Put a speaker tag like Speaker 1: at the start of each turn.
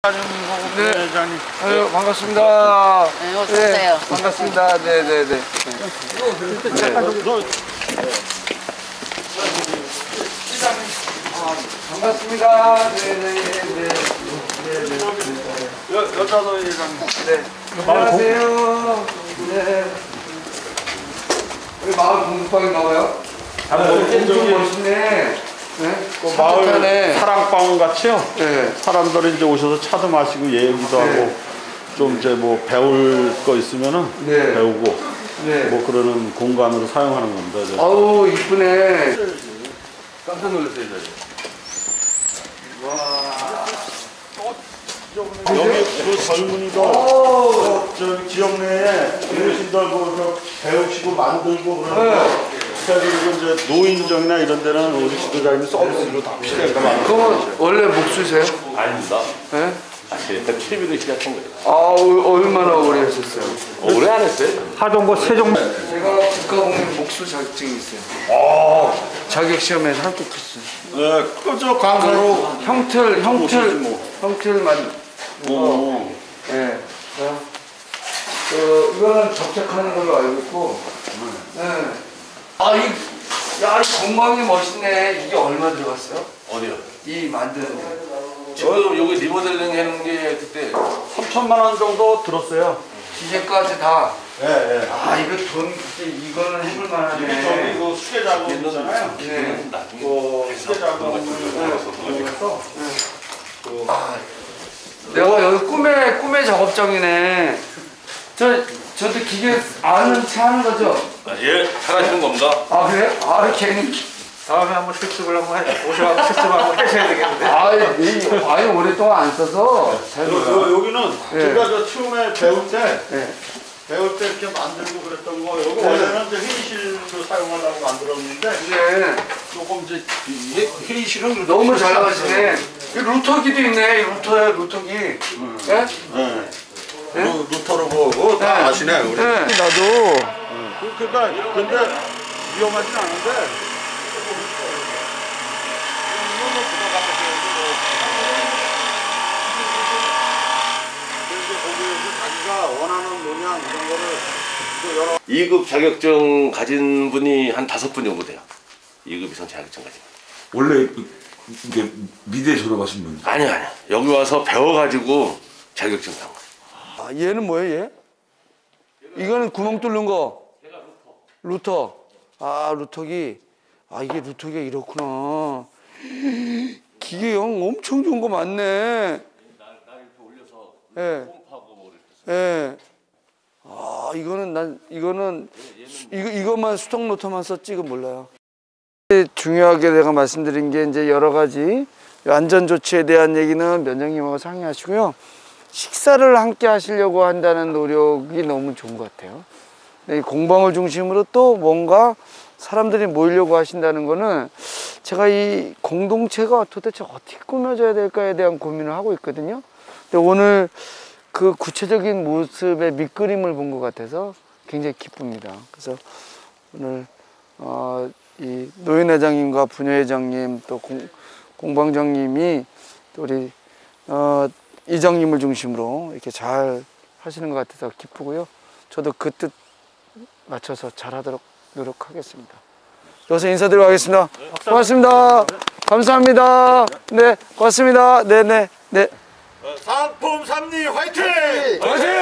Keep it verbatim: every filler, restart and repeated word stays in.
Speaker 1: 네, 아유, 반갑습니다.
Speaker 2: 네, 어서 오세요.
Speaker 1: 네, 반갑습니다. 네, 네, 네. 네. 반갑습니다. 네, 네, 네, 네, 네.
Speaker 3: 여자도 이랑.
Speaker 1: 네. 안녕하세요. 네. 여기 마을 공부방인가 봐요? 엄청 멋있네. 네?
Speaker 3: 그 마을
Speaker 1: 산뜻하네.
Speaker 3: 사랑방 같이요.
Speaker 1: 네.
Speaker 3: 사람들이 이제 오셔서 차도 마시고 얘기도
Speaker 1: 네.
Speaker 3: 하고 좀 이제 뭐 배울 거 있으면은
Speaker 1: 네.
Speaker 3: 배우고
Speaker 1: 네.
Speaker 3: 뭐 그러는 공간으로 사용하는 겁니다. 이제.
Speaker 1: 아우, 이쁘네.
Speaker 4: 깜짝 놀랐어요,
Speaker 3: 여기 그 젊은이들 저, 저 지역 내에 어르신들 그 배우시고 만들고 그러는 그리고 이제 노인정이나 이런 데는 우리 지도자님이 서비스로 다 필요한 거 많아요.
Speaker 1: 그건 원래 목수세요?
Speaker 4: 아닙니다.
Speaker 1: 네?
Speaker 4: 아, 취미로 시작한 거예요.
Speaker 1: 아, 얼마나 오래 하셨어요?
Speaker 4: 오래 안 했어요?
Speaker 3: 하동고 세종
Speaker 1: 제가 국가공인 목수 자격증이 있어요. 아, 자격 시험에서 합격했어요.
Speaker 3: 네, 그저 강사로
Speaker 1: 형틀, 형틀,
Speaker 3: 뭐.
Speaker 1: 형틀만.
Speaker 3: 어.
Speaker 1: 예. 네. 그 이거는 접착하는 걸로 알고 있고. 네. 아, 이, 야, 이 건방이 멋있네. 이게 얼마 들어갔어요?
Speaker 4: 어디요?
Speaker 1: 이 만드는데.
Speaker 4: 저 여기 리모델링 해놓은 게 그때
Speaker 3: 삼천만 원 정도 들었어요.
Speaker 1: 기계까지 다.
Speaker 3: 예, 예.
Speaker 1: 아, 이거 돈, 이거는 해볼 만하네.
Speaker 3: 저기 그 수계 작업 있잖아요.
Speaker 1: 네.
Speaker 4: 나중에
Speaker 3: 그 수계 작업을 해서
Speaker 1: 아, 내가 여기 꿈의 꿈의 작업장이네. 저 저도 기계 아는 체 하는 거죠?
Speaker 4: 아, 예, 잘하시는 겁니다.
Speaker 1: 아, 그래? 아, 괜히.
Speaker 5: 다음에 한번 실습을 한번 해, 오셔서 실습을 한번 하셔야 되겠는데.
Speaker 1: 아이, 아이 오랫동안 안 써서 잘
Speaker 3: 요,
Speaker 1: 몰라.
Speaker 3: 요, 여기는
Speaker 1: 예.
Speaker 3: 제가 저 처음에 배울 때
Speaker 1: 예.
Speaker 3: 배울 때 이렇게 만들고 그랬던 거 여기
Speaker 1: 네.
Speaker 3: 원래는 이제 회의실로 사용하려고 만들었는데
Speaker 1: 네.
Speaker 3: 조금 이제 회- 회의실은
Speaker 1: 너무 잘 나가시네. 이 루터기도 있네. 이 루터야, 루터기. 예?
Speaker 3: 네. 루, 루터로 보고 다 아시네 우리.
Speaker 1: 네. 나도.
Speaker 3: 그, 그러니까 근데 위험하진 않은데.
Speaker 4: 이 급 자격증 가진 분이 한 다섯 분 정도 돼요. 이 급 이상 자격증 가진 분.
Speaker 6: 원래 이게 미대 졸업하신 분?
Speaker 4: 아니요, 아니요. 여기 와서 배워가지고 자격증 딴 거예요.
Speaker 1: 아, 얘는 뭐예요, 얘? 이거는 구멍 뚫는 거. 루터. 아, 루터기. 아, 이게 루터기가 이렇구나. 기계형 엄청 좋은 거 많네.
Speaker 4: 날, 날 이렇게 올려서
Speaker 1: 예.
Speaker 4: 펌프하고 뭐 이렇게.
Speaker 1: 예. 아, 이거는 난 이거는 이거 이것만 수동 로터만 썼지 이건 몰라요. 중요하게 내가 말씀드린 게 이제 여러 가지 안전 조치에 대한 얘기는 면장님하고 상의하시고요. 식사를 함께 하시려고 한다는 노력이 너무 좋은 것 같아요. 이 공방을 중심으로 또 뭔가 사람들이 모이려고 하신다는 거는 제가 이 공동체가 도대체 어떻게 꾸며져야 될까에 대한 고민을 하고 있거든요. 근데 오늘 그 구체적인 모습의 밑그림을 본 것 같아서 굉장히 기쁩니다. 그래서 오늘 어, 이 노인회장님과 부녀회장님 또 공, 공방장님이 또 우리 어, 이장님을 중심으로 이렇게 잘 하시는 것 같아서 기쁘고요. 저도 그 뜻 맞춰서 잘하도록 노력하겠습니다. 여기서 인사드리고 가겠습니다. 고맙습니다. 감사합니다. 네, 고맙습니다. 네네 네.
Speaker 3: 상품 삼리 화이팅!
Speaker 1: 화이팅!